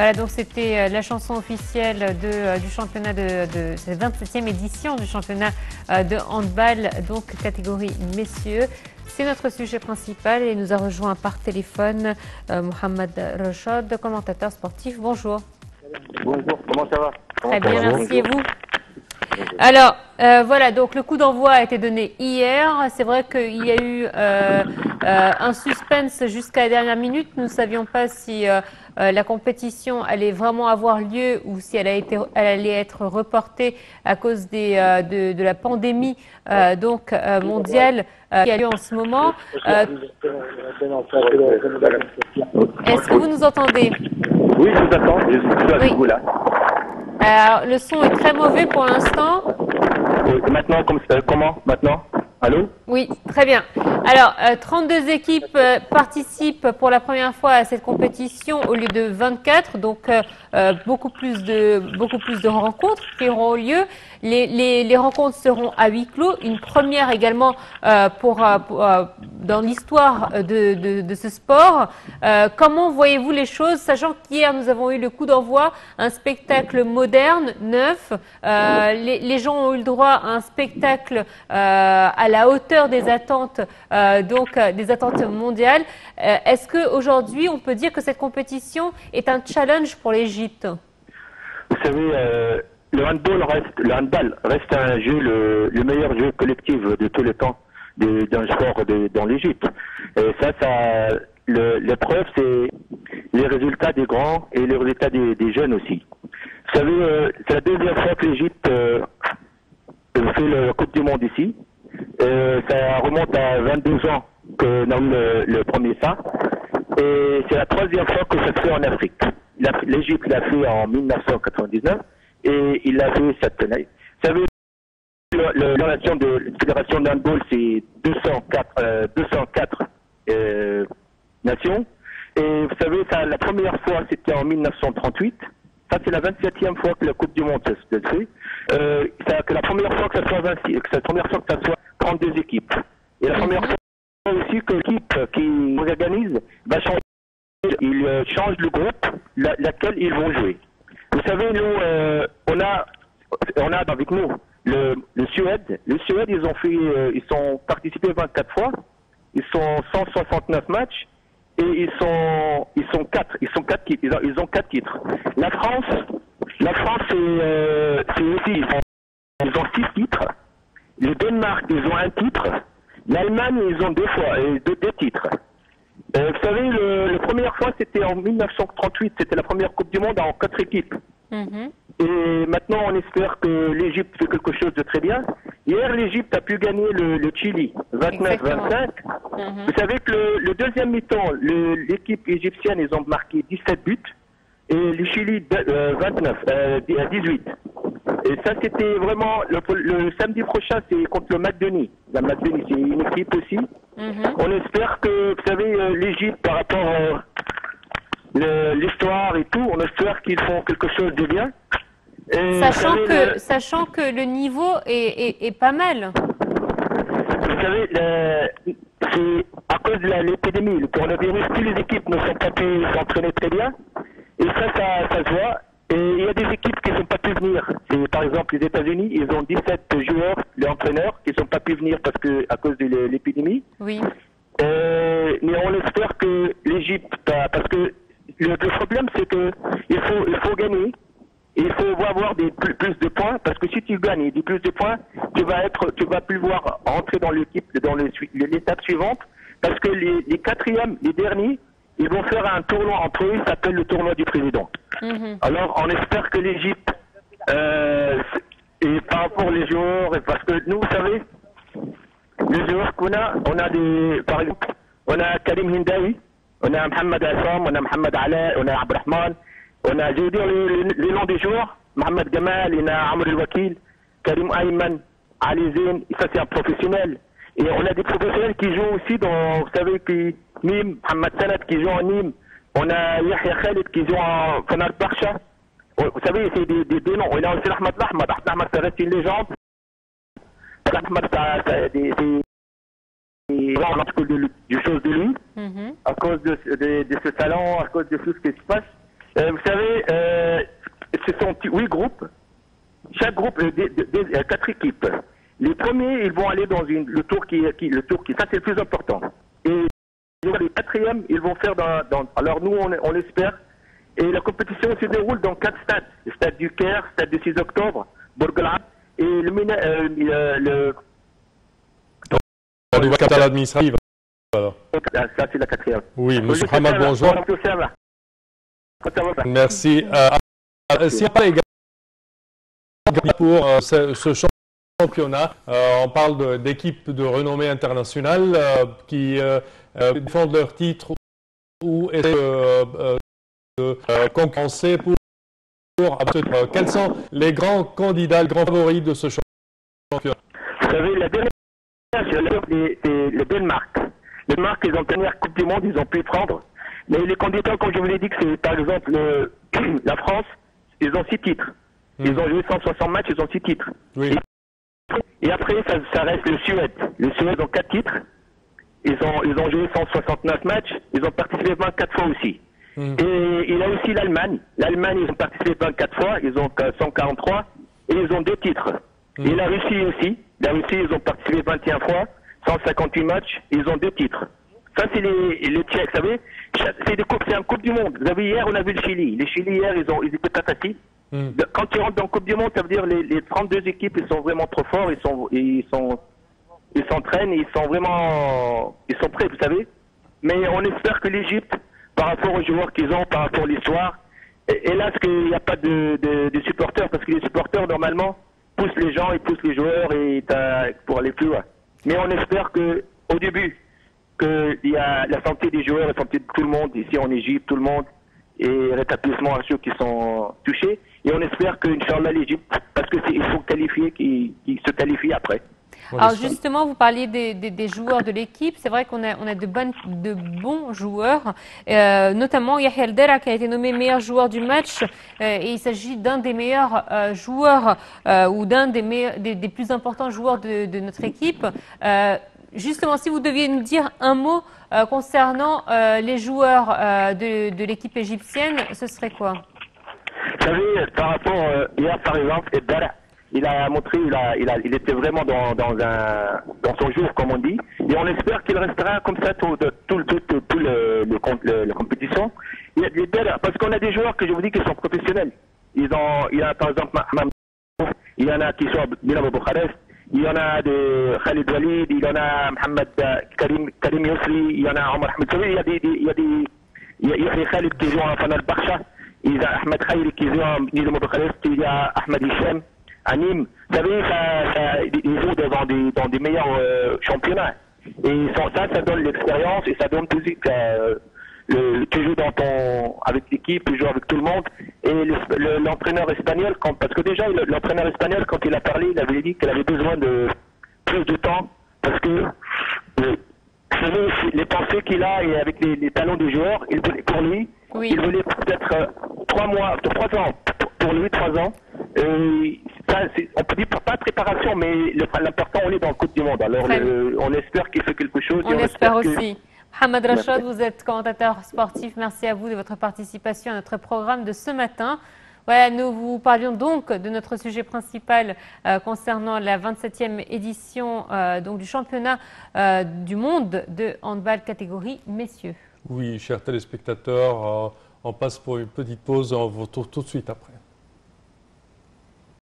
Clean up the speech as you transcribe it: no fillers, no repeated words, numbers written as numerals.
Voilà, donc c'était la chanson officielle du championnat de cette 27e édition du championnat de handball, donc catégorie messieurs. C'est notre sujet principal et nous a rejoint par téléphone Mohamed Rachad, commentateur sportif. Bonjour. Bonjour, comment ça va? Très bien, merci et vous? Alors, voilà, donc le coup d'envoi a été donné hier. C'est vrai qu'il y a eu un suspense jusqu'à la dernière minute. Nous ne savions pas si la compétition allait vraiment avoir lieu ou si elle allait être reportée à cause de la pandémie mondiale qui a lieu en ce moment. Est-ce que vous nous entendez? Oui, je vous attends, je suis avec vous là. Alors, le son est très mauvais pour l'instant. Maintenant, comment? Maintenant? Allô? Oui, très bien. Alors, 32 équipes participent pour la première fois à cette compétition au lieu de 24, donc beaucoup plus de rencontres qui auront lieu. Les rencontres seront à huis clos, une première également dans l'histoire de ce sport. Comment voyez-vous les choses, sachant qu'hier nous avons eu le coup d'envoi, un spectacle moderne, neuf. Les gens ont eu le droit à un spectacle à la hauteur des attentes, des attentes mondiales. Est-ce qu'aujourd'hui, on peut dire que cette compétition est un challenge pour l'Égypte? Vous savez, le handball reste un jeu, le meilleur jeu collectif de tous les temps d'un sport dans l'Égypte. Et l'épreuve, c'est les résultats des grands et les résultats des jeunes aussi. Vous savez, c'est la deuxième fois que l'Égypte fait la Coupe du Monde ici. Ça remonte à 22 ans qu'on a eu le premier ça. Et c'est la troisième fois que ça se fait en Afrique. L'Égypte l'a fait en 1999 et il l'a fait cette année. Vous savez, la fédération de handball, c'est 204 nations. Et vous savez, la première fois, c'était en 1938. Ça, c'est la 27e fois que la Coupe du Monde se fait. C'est la première fois que ça soit 32 équipes. Et la première fois aussi que l'équipe qui organise va changer. Ils changent le groupe laquelle ils vont jouer. Vous savez, nous, on a avec nous le Suède. Le Suède, ils ont participé 24 fois. Ils sont 169 matchs. Et ils ont 4 titres. La France, c'est aussi, ils ont 6 titres. Le Danemark, ils ont un titre. L'Allemagne, ils ont deux titres. Vous savez, la première fois, c'était en 1938. C'était la première Coupe du Monde en 4 équipes. Et maintenant, on espère que l'Égypte fait quelque chose de très bien. Hier, l'Égypte a pu gagner le Chili 29-25. Vous savez que le deuxième mi-temps, l'équipe égyptienne, ils ont marqué 17 buts. Et le Chili 18. Et ça, c'était vraiment le samedi prochain, c'est contre le Macedónie. La Macedónie, c'est une équipe aussi. On espère que, vous savez, l'Égypte, par rapport à l'histoire et tout, on espère qu'ils font quelque chose de bien. Sachant que le niveau est pas mal. Vous savez, c'est à cause de l'épidémie, le coronavirus, toutes les équipes ne sont pas pu s'entraîner très bien. Et ça se voit. Et il y a des équipes qui ne sont pas pu venir. Par exemple, les États-Unis, ils ont 17 joueurs, les entraîneurs, qui ne sont pas pu venir à cause de l'épidémie. Oui. Mais on espère que l'Égypte, parce que le problème, c'est qu'il faut gagner. Il faut avoir plus de points, parce que si tu gagnes plus de points, tu vas pouvoir rentrer dans l'étape suivante, parce que les quatrièmes, les derniers, ils vont faire un tournoi entre eux, ça s'appelle le tournoi du président. Alors, on espère que l'Égypte, et par rapport aux joueurs, parce que nous, vous savez, les joueurs qu'on a, par exemple, on a Karim Hindawi, on a Mohamed Assam, on a Mohamed Ala, on a Abdelrahman, on a, je veux dire, les noms des joueurs, Mohamed Gamal, on a Amr El-Wakil, Karim Ayman, Ali Zain, ça c'est un professionnel. Et on a des professionnels qui jouent aussi vous savez, Nîmes, Mohamed Sanad qui joue en Nîmes, on a Yahya Khalid qui joue en Fanar Barsha. Vous savez, c'est des noms. On a aussi Ahmed Lahmad. Ahmed, ça reste une légende. Ahmed, c'est on a du chose de lui, à cause de ce talent, à cause de tout ce qui se passe. Vous savez, ce sont 8 groupes. Chaque groupe, 4 équipes. Les premiers, ils vont aller dans le tour qui, ça c'est le plus important. Et les quatrièmes, ils vont faire alors nous, on espère. Et la compétition se déroule dans 4 stades. Le stade du Caire, le stade du 6 octobre, Bourg-Alab et le capitale administrative. Ça, c'est la 4e. Oui, M. Hamad, bonjour. Merci. S'il y a également pour ce championnat, on parle d'équipes de renommée internationale qui défendent leur titre ou essaient de concurrencer pour quels sont les grands candidats, les grands favoris de ce championnat? Vous savez, la dernière, c'est le Danemark. Le Danemark, ils ont dernière Coupe du Monde, ils ont pu y prendre. Mais les candidats, comme je vous l'ai dit, que c'est par exemple la France, ils ont 6 titres. Ils ont joué 160 matchs, ils ont 6 titres. Oui. Et après, ça reste le Suède. Le Suède ont 4 titres. Ils ont joué 169 matchs. Ils ont participé 24 fois aussi. Et il y a aussi l'Allemagne. L'Allemagne, ils ont participé 24 fois. Ils ont 143. Et ils ont 2 titres. Et la Russie aussi. La Russie, ils ont participé 21 fois. 158 matchs. Ils ont 2 titres. Ça, c'est les Tchèques, vous savez. C'est un Coupe du Monde. Vous savez, hier, on a vu le Chili. Les Chili, hier, ils étaient pas faciles. Quand ils rentrent dans la Coupe du Monde, ça veut dire les 32 équipes, ils sont vraiment trop forts, ils s'entraînent, ils sont prêts, vous savez. Mais on espère que l'Égypte, par rapport aux joueurs qu'ils ont, par rapport à l'histoire, hélas qu'il n'y a pas de supporters, parce que les supporters, normalement, poussent les gens, ils poussent les joueurs pour aller plus loin. Mais on espère qu'au début, qu'il y a la santé des joueurs, la santé de tout le monde, ici en Égypte, tout le monde, et rétablissement à ceux qui sont touchés. Et on espère qu'Inch'Allah l'Égypte, parce qu'il faut qualifier, qu'ils se qualifient après. Alors justement, vous parliez des joueurs de l'équipe. C'est vrai qu'on a de bons joueurs, notamment Yahya El Dera qui a été nommé meilleur joueur du match. Et il s'agit d'un des meilleurs joueurs ou d'un des plus importants joueurs de notre équipe. Justement, si vous deviez nous dire un mot concernant les joueurs de l'équipe égyptienne, ce serait quoi? Vous savez, par rapport hier, par exemple, El Dera, il a montré, il était vraiment dans son jour, comme on dit, et on espère qu'il restera comme ça tout la compétition. Parce qu'on a des joueurs que je vous dis qui sont professionnels. Il y a par exemple il y en a qui sont Dynamo Bucarest, il y en a de Khalid Walid, il y en a Mohamed Karim Yousri, il y en a Omar Ahmed. Il y a Khalid qui joue en Fanal Barsha, il y a Ahmed Khayri qui joue en Dynamo Bucarest, il y a Ahmed Hichem à Nîmes. Vous savez, ils jouent dans des meilleurs championnats. Et ça donne l'expérience et ça donne tout de suite tu joues avec l'équipe, tu joues avec tout le monde. Et l'entraîneur espagnol, parce que déjà l'entraîneur espagnol, quand il a parlé, il avait dit qu'il avait besoin de plus de temps parce que les pensées qu'il a et avec les talents des joueurs, pour lui, il voulait peut-être 3 ans, pour lui 3 ans. On peut dire pas de préparation, mais l'important, on est dans le Coupe du Monde. Alors on espère qu'il fait quelque chose. On espère aussi. Mohamed Rachad, vous êtes commentateur sportif. Merci à vous de votre participation à notre programme de ce matin. Voilà, nous vous parlions donc de notre sujet principal concernant la 27e édition donc du championnat du monde de handball catégorie messieurs. Oui, chers téléspectateurs, on passe pour une petite pause et on vous retrouve tout de suite après.